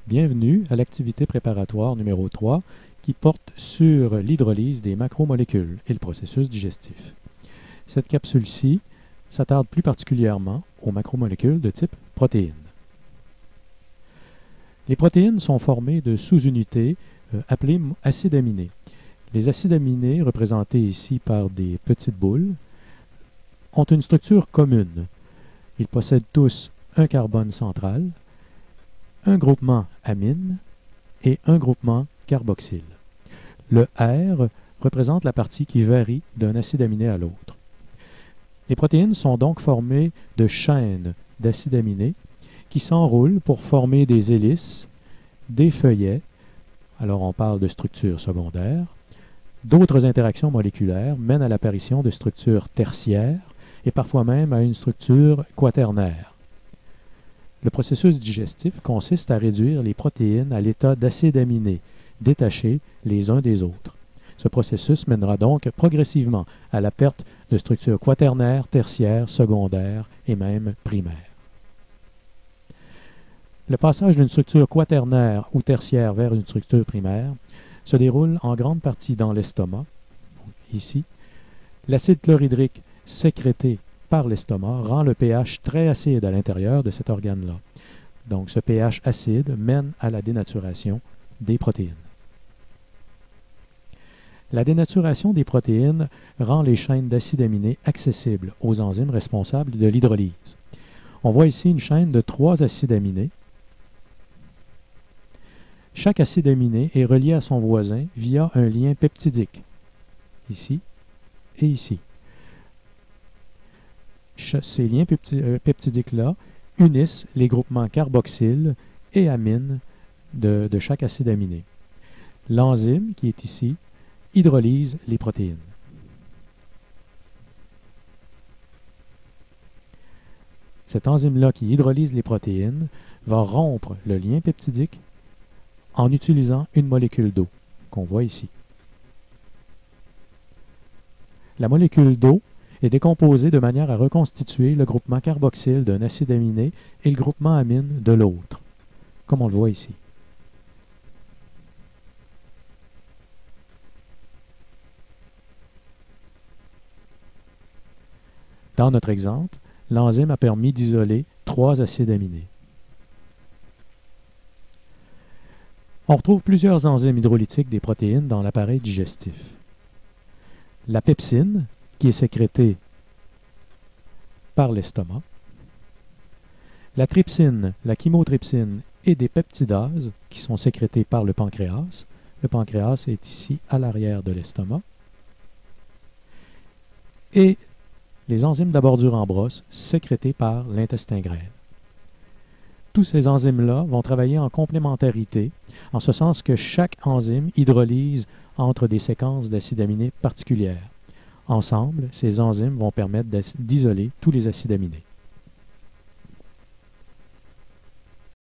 Bienvenue à l'activité préparatoire numéro 3 qui porte sur l'hydrolyse des macromolécules et le processus digestif. Cette capsule-ci s'attarde plus particulièrement aux macromolécules de type protéines. Les protéines sont formées de sous-unités appelées acides aminés. Les acides aminés, représentés ici par des petites boules, ont une structure commune. Ils possèdent tous un carbone central, un groupement amine et un groupement carboxyle. Le R représente la partie qui varie d'un acide aminé à l'autre. Les protéines sont donc formées de chaînes d'acides aminés qui s'enroulent pour former des hélices, des feuillets, alors on parle de structures secondaires. D'autres interactions moléculaires mènent à l'apparition de structures tertiaires et parfois même à une structure quaternaire. Le processus digestif consiste à réduire les protéines à l'état d'acides aminés, détachés les uns des autres. Ce processus mènera donc progressivement à la perte de structures quaternaires, tertiaires, secondaires et même primaires. Le passage d'une structure quaternaire ou tertiaire vers une structure primaire se déroule en grande partie dans l'estomac. Ici, l'acide chlorhydrique sécrété par l'estomac rend le pH très acide à l'intérieur de cet organe-là. Donc, ce pH acide mène à la dénaturation des protéines. La dénaturation des protéines rend les chaînes d'acides aminés accessibles aux enzymes responsables de l'hydrolyse. On voit ici une chaîne de 3 acides aminés. Chaque acide aminé est relié à son voisin via un lien peptidique, ici et ici. Ces liens peptidiques-là unissent les groupements carboxyle et amine de chaque acide aminé. L'enzyme, qui est ici, hydrolyse les protéines. Cette enzyme-là qui hydrolyse les protéines va rompre le lien peptidique en utilisant une molécule d'eau, qu'on voit ici. La molécule d'eau est décomposée de manière à reconstituer le groupement carboxyle d'un acide aminé et le groupement amine de l'autre, comme on le voit ici. Dans notre exemple, l'enzyme a permis d'isoler 3 acides aminés. On retrouve plusieurs enzymes hydrolytiques des protéines dans l'appareil digestif. La pepsine, qui est sécrétée par l'estomac. La trypsine, la chymotrypsine et des peptidases qui sont sécrétées par le pancréas. Le pancréas est ici à l'arrière de l'estomac. Et les enzymes de la bordure en brosse sécrétées par l'intestin grêle. Tous ces enzymes-là vont travailler en complémentarité, en ce sens que chaque enzyme hydrolyse entre des séquences d'acides aminés particulières. Ensemble, ces enzymes vont permettre d'isoler tous les acides aminés.